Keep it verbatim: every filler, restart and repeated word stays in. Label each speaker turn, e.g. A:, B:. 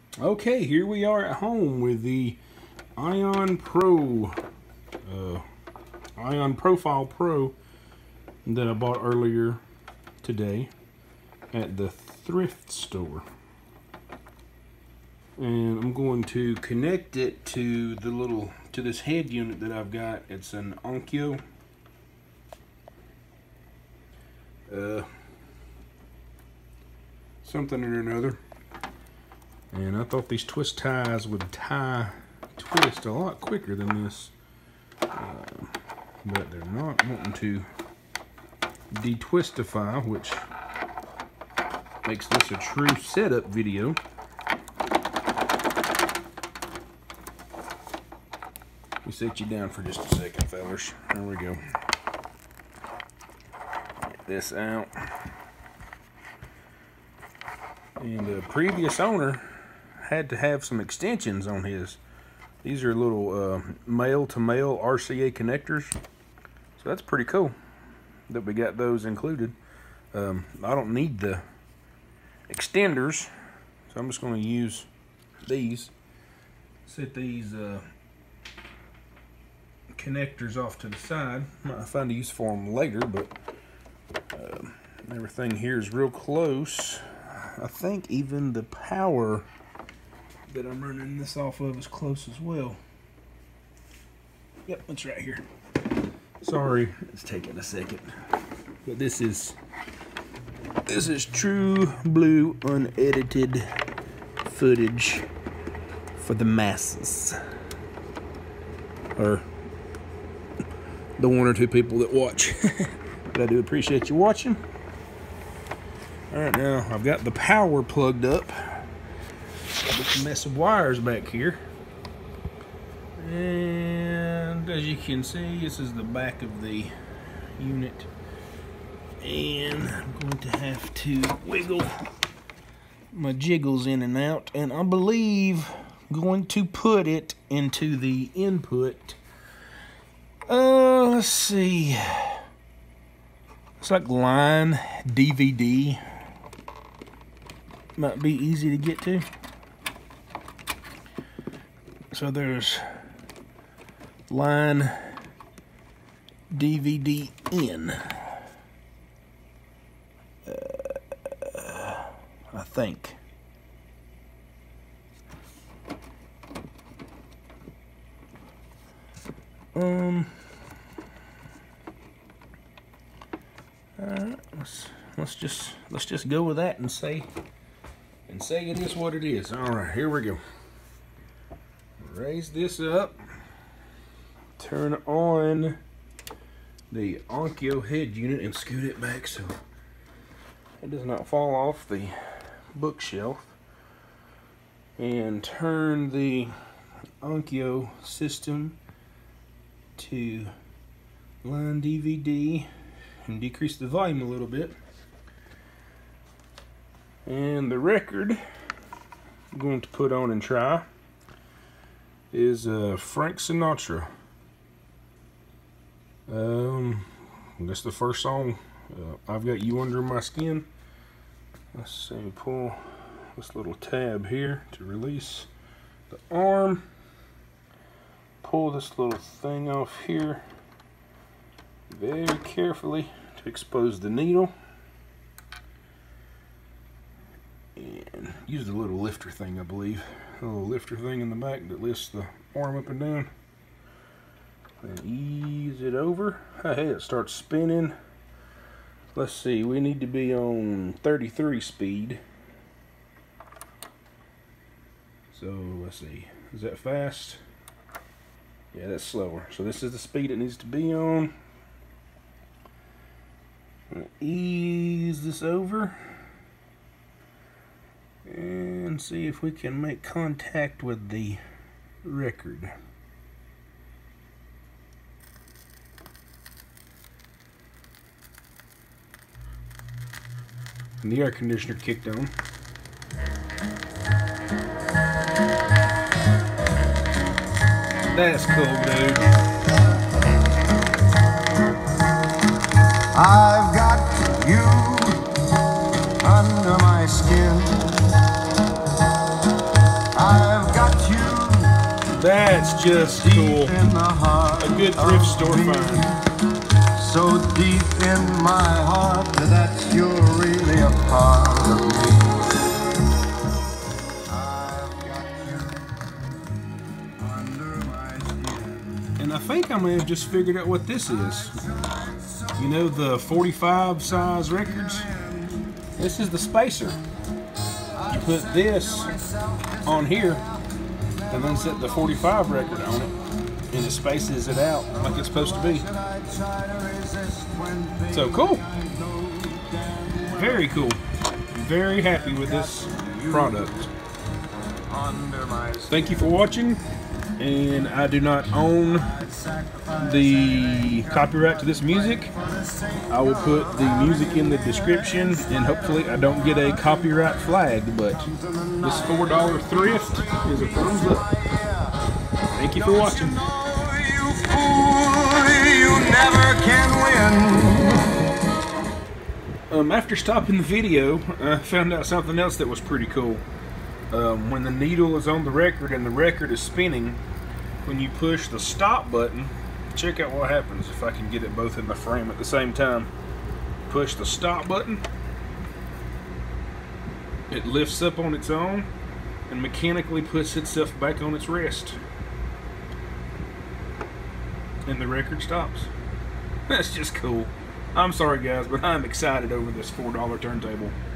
A: Okay, here we are at home with the Ion Pro, uh, Ion Profile Pro that I bought earlier today at the thrift store. And I'm going to connect it to the little, to this head unit that I've got. It's an Onkyo. Uh, something or another. And I thought these twist ties would tie, twist a lot quicker than this. Uh, but they're not wanting to detwistify, which makes this a true setup video. Let me set you down for just a second, fellas. There we go. Get this out. And the previous owner had to have some extensions on his. These are little uh, male-to-male R C A connectors. So that's pretty cool that we got those included. Um, I don't need the extenders, so I'm just going to use these. Set these uh, connectors off to the side. Might find a use for them later, but uh, everything here is real close. I think even the power that I'm running this off of is close as well. Yep, it's right here. Sorry, it's taking a second. But this is this is true blue unedited footage for the masses. Or the one or two people that watch. But I do appreciate you watching. Alright, now I've got the power plugged up. With a mess of wires back here. And as you can see, this is the back of the unit. And I'm going to have to wiggle my jiggles in and out. And I believe I'm going to put it into the input. Uh, let's see. It's like line D V D. Might be easy to get to. So there's line D V D in. Uh, I think. Um. All right. Let's let's just let's just go with that and say and say it is what it is. All right. Here we go. Raise this up, turn on the Onkyo head unit and scoot it back so it does not fall off the bookshelf, and turn the Onkyo system to line D V D and decrease the volume a little bit. And the record I'm going to put on and try is uh, Frank Sinatra. Um, that's the first song. Uh, I've Got You Under My Skin. Let's see, pull this little tab here to release the arm. Pull this little thing off here very carefully to expose the needle. And use the little lifter thing, I believe. A little lifter thing in the back that lifts the arm up and down. And ease it over. Hey, it starts spinning. Let's see, we need to be on thirty-three speed. So let's see, is that fast? Yeah, that's slower. So this is the speed it needs to be on. Ease this over. And see if we can make contact with the record. And the air conditioner kicked on. That's cool, dude.
B: I've got you under my skin.
A: That's just cool. A good thrift store find.
B: So deep in my heart that you're really a part of me. I've got you under my skin.
A: And I think I may have just figured out what this is. You know the forty-five size records? This is the spacer. You put this on here and then set the forty-five record on it, and it spaces it out like it's supposed to be. So cool. Very cool. Very happy with this product. Thank you for watching, and I do not own the copyright to this music. I will put the music in the description, and hopefully I don't get a copyright flag, but this four dollar thrift is a thumbs up. Thank you for watching.
B: You never can win.
A: Um, after stopping the video, I found out something else that was pretty cool. Um, when the needle is on the record and the record is spinning, when you push the stop button, check out what happens if I can get it both in the frame at the same time. Push the stop button, it lifts up on its own and mechanically puts itself back on its rest. And the record stops. That's just cool. I'm sorry guys, but I'm excited over this four dollar turntable.